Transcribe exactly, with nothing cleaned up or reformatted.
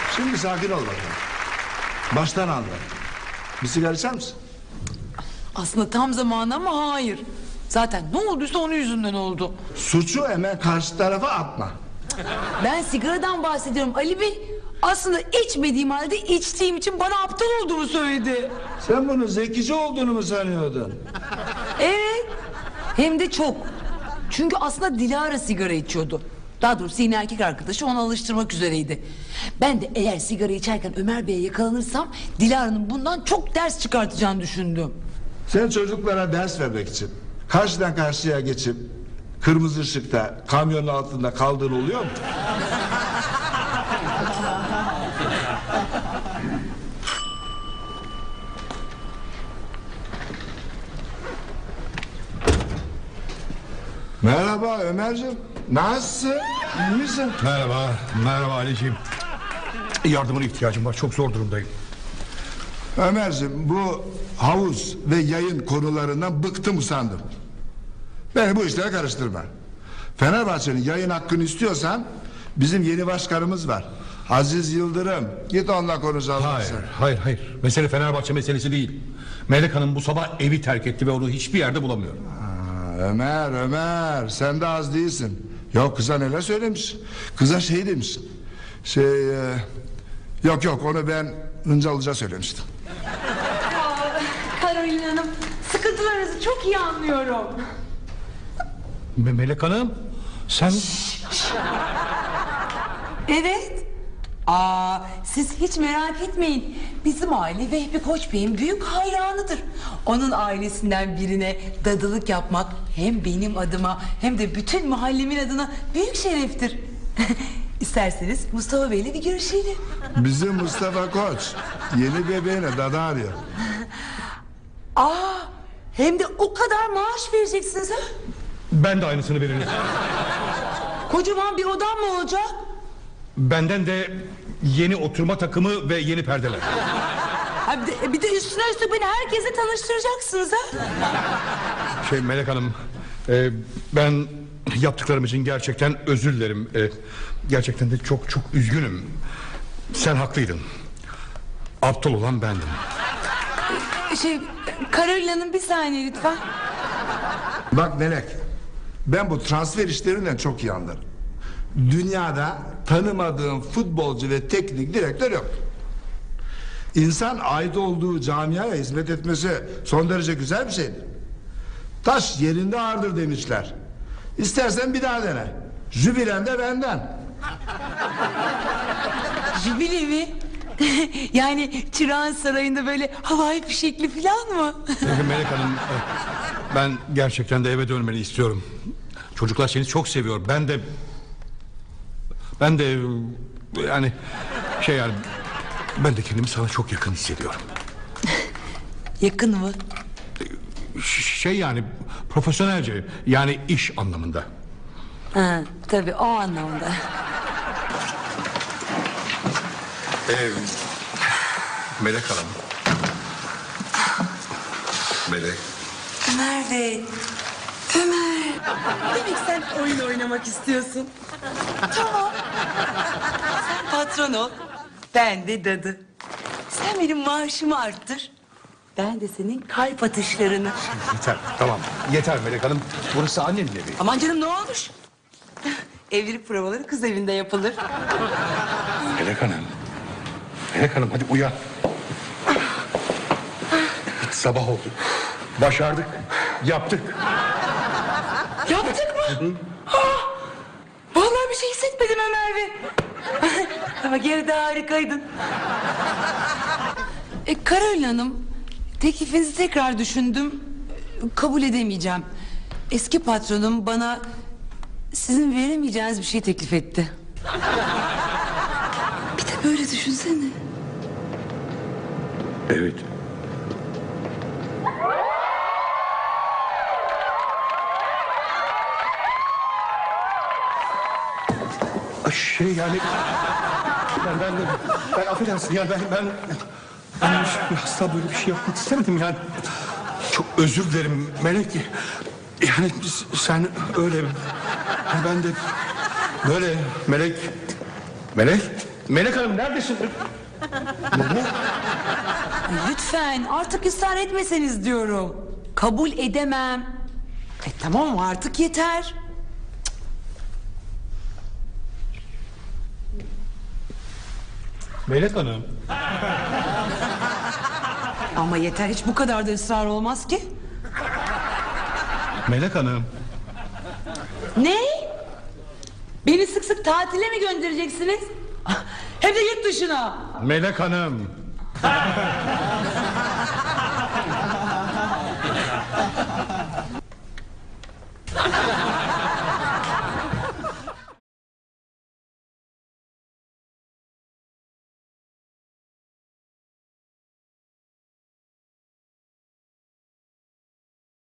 Şimdi sakin ol bakalım. Baştan al. Bir sigara içer misin? Aslında tam zamanı ama hayır. Zaten ne olduysa onun yüzünden oldu. Suçu hemen karşı tarafa atma. Ben sigaradan bahsediyorum Ali Bey. Aslında içmediğim halde içtiğim için bana aptal olduğumu söyledi. Sen bunun zekice olduğunu mu sanıyordun? Evet. Hem de çok. Çünkü aslında Dilara sigara içiyordu. Daha doğrusu yine erkek arkadaşı onu alıştırmak üzereydi. Ben de eğer sigara içerken Ömer Bey'e yakalanırsam Dilara'nın bundan çok ders çıkartacağını düşündüm. Sen çocuklara ders vermek için karşıdan karşıya geçip kırmızı ışıkta kamyonun altında kaldığın oluyor mu? Merhaba Ömerciğim. Nasılsın? İyi misin? Merhaba, merhaba Ali'ciğim. Yardımına ihtiyacım var, çok zor durumdayım. Ömerciğim, bu havuz ve yayın konularından bıktım usandım. Beni bu işlere karıştırma. Fenerbahçe'nin yayın hakkını istiyorsan bizim yeni başkanımız var, Aziz Yıldırım. Git onunla konuşalım. Hayır, sen. hayır, hayır. Mesele Fenerbahçe meselesi değil. Melek Hanım bu sabah evi terk etti ve onu hiçbir yerde bulamıyorum. Aa, Ömer, Ömer, sen de az değilsin. Yok, kıza neler söylemiş. Kıza şey demiş. Şey, e, yok yok, onu ben Hıncalıca söylemiştim. Karolin Hanım, sıkıntılarınızı çok iyi anlıyorum. Me- Melek Hanım, sen... Evet. Aa, siz hiç merak etmeyin. Bizim aile Vehbi Koç Bey'in büyük hayranıdır. Onun ailesinden birine dadılık yapmak hem benim adıma hem de bütün mahallemin adına büyük şereftir. İsterseniz Mustafa Bey'le bir görüşelim. Bizim Mustafa Koç yeni bebeğine dada arıyor. Aa, hem de o kadar maaş vereceksiniz ha? Ben de aynısını veririm. Kocaman bir odam mı olacak? Benden de yeni oturma takımı ve yeni perdeler. Ha, bir, de, bir de üstüne üstlük beni herkese tanıştıracaksınız ha? Şey Melek Hanım, e, ben yaptıklarım için gerçekten özür dilerim. E, gerçekten de çok çok üzgünüm. Sen haklıydın. Aptal olan bendim. Şey, Karolin Hanım bir saniye lütfen. Bak Melek, ben bu transfer işlerinden çok iyi anlarım. Dünyada tanımadığım futbolcu ve teknik direktör yok. İnsan ait olduğu camiaya hizmet etmesi son derece güzel bir şeydir. Taş yerinde ağırdır demişler. İstersen bir daha dene. Jübilen de benden. Jübile mi? Yani Çırağan Sarayı'nda böyle havai fişekli falan mı? Melek Hanım, ben gerçekten de eve dönmeni istiyorum. Çocuklar seni çok seviyor. Ben de... Ben de... Yani... Şey yani... Ben de kendimi sana çok yakın hissediyorum. Yakın mı? Ş- Şey yani... Profesyonelce... Yani iş anlamında. Ha, tabii o anlamda. Ee, Melek Hanım. Melek. Ömer Bey. Ömer. Demek sen oyun oynamak istiyorsun. Tamam. Sen patron ol. Ben de dadı. Sen benim maaşımı arttır. Ben de senin kalp atışlarını. Yeter, tamam. Yeter Melek Hanım. Burası annenin evi. Aman canım ne olmuş? Evlilik provaları kız evinde yapılır. Melek Hanım. Melek Hanım hadi uyan. Sabah oldu. Başardık. Yaptık. Yaptık mı? Ha! Vallahi bir şey hissetmedim Ömer Bey. Ama geride harikaydın. E, Karolin Hanım, teklifinizi tekrar düşündüm. Kabul edemeyeceğim. Eski patronum bana sizin veremeyeceğiniz bir şey teklif etti. Bir de böyle düşünsene. Evet. Şey yani... Ben, ben, ben affedersin yani ben... ben... Ben asla böyle bir şey yapmak istemedim yani. Çok özür dilerim Melek. Yani sen öyle... Ben de böyle Melek... Melek? Melek Hanım neredesin? Lütfen artık ısrar etmeseniz diyorum. Kabul edemem. E tamam artık yeter. Melek Hanım. Ama yeter, hiç bu kadar da ısrar olmaz ki. Melek Hanım. Ne? Beni sık sık tatile mi göndereceksiniz? Hem de yurt dışına. Melek Hanım.